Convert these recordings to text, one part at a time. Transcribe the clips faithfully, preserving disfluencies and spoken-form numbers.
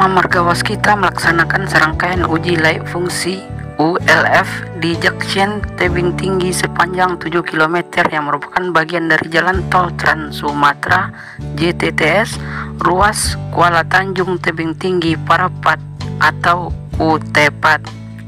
Utama Marga Waskita melaksanakan serangkaian uji layak fungsi U L F di Junction Tebing Tinggi sepanjang tujuh kilometer yang merupakan bagian dari Jalan Tol Trans Sumatera J T T S ruas Kuala Tanjung Tebing Tinggi Parapat atau U T P A T.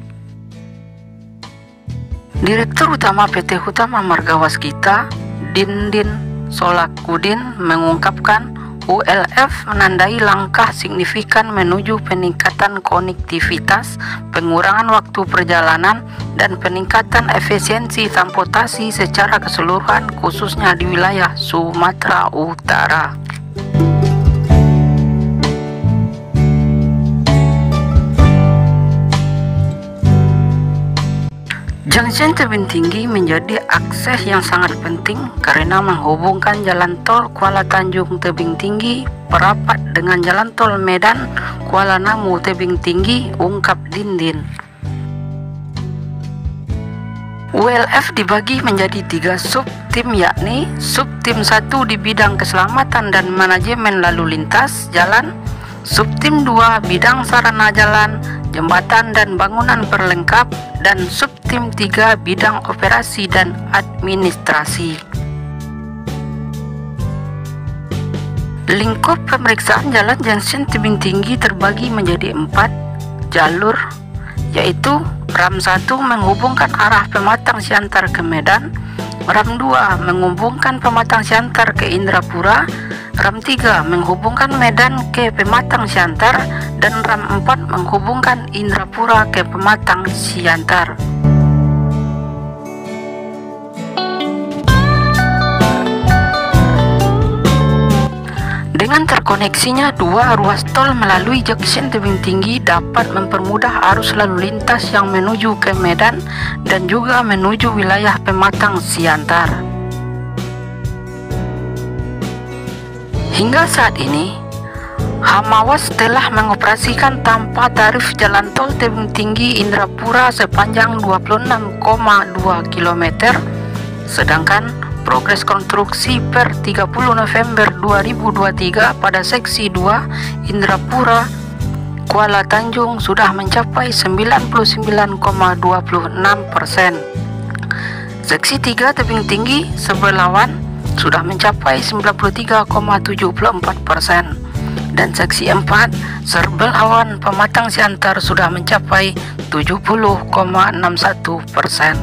Direktur Utama P T Hutama Marga Waskita, Dindin Solakudin, mengungkapkan U L F menandai langkah signifikan menuju peningkatan konektivitas, pengurangan waktu perjalanan, dan peningkatan efisiensi transportasi secara keseluruhan khususnya di wilayah Sumatera Utara. Junction Tebing Tinggi menjadi akses yang sangat penting karena menghubungkan jalan tol Kuala Tanjung Tebing Tinggi Parapat dengan jalan tol Medan Kuala Namu Tebing Tinggi, ungkap Dindin. U L F dibagi menjadi tiga sub tim, yakni sub tim satu di bidang keselamatan dan manajemen lalu lintas jalan, sub tim dua bidang sarana jalan, jembatan dan bangunan perlengkap, dan sub tim tiga bidang operasi dan administrasi. Lingkup pemeriksaan jalan Junction Tebing Tinggi terbagi menjadi empat jalur, yaitu RAM satu menghubungkan arah Pematang Siantar ke Medan, RAM dua menghubungkan Pematang Siantar ke Indrapura, RAM tiga menghubungkan Medan ke Pematang Siantar, dan RAM empat menghubungkan Indrapura ke Pematang Siantar. Dengan terkoneksinya dua ruas tol melalui Junction Tebing Tinggi dapat mempermudah arus lalu lintas yang menuju ke Medan dan juga menuju wilayah Pematang Siantar. Hingga saat ini, Hamawas telah mengoperasikan tanpa tarif jalan tol Tebing Tinggi Indrapura sepanjang dua puluh enam koma dua kilometer, sedangkan progres konstruksi per tiga puluh November dua ribu dua puluh tiga pada seksi dua Indrapura Kuala Tanjung sudah mencapai sembilan puluh sembilan koma dua enam persen. Seksi tiga Tebing Tinggi Sebelawan sudah mencapai sembilan puluh tiga koma tujuh empat persen, dan seksi empat Sebelawan Pematang Siantar sudah mencapai tujuh puluh koma enam satu persen.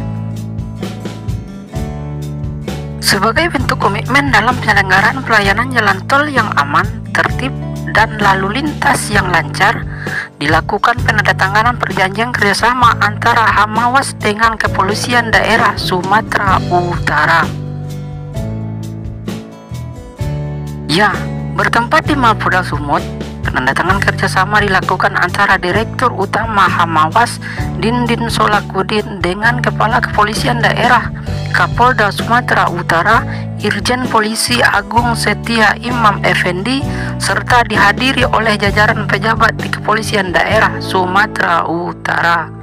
Sebagai bentuk komitmen dalam penyelenggaraan pelayanan jalan tol yang aman, tertib, dan lalu lintas yang lancar, dilakukan penandatanganan perjanjian kerjasama antara Hamawas dengan Kepolisian Daerah Sumatera Utara. Ya, bertempat di Mapolda Sumut, penandatanganan kerjasama dilakukan antara Direktur Utama Hamawas Dindin Solakudin dengan Kepala Kepolisian Daerah Kapolda Sumatera Utara Irjen Polisi Agung Setia Imam Effendi, serta dihadiri oleh jajaran pejabat di Kepolisian Daerah Sumatera Utara.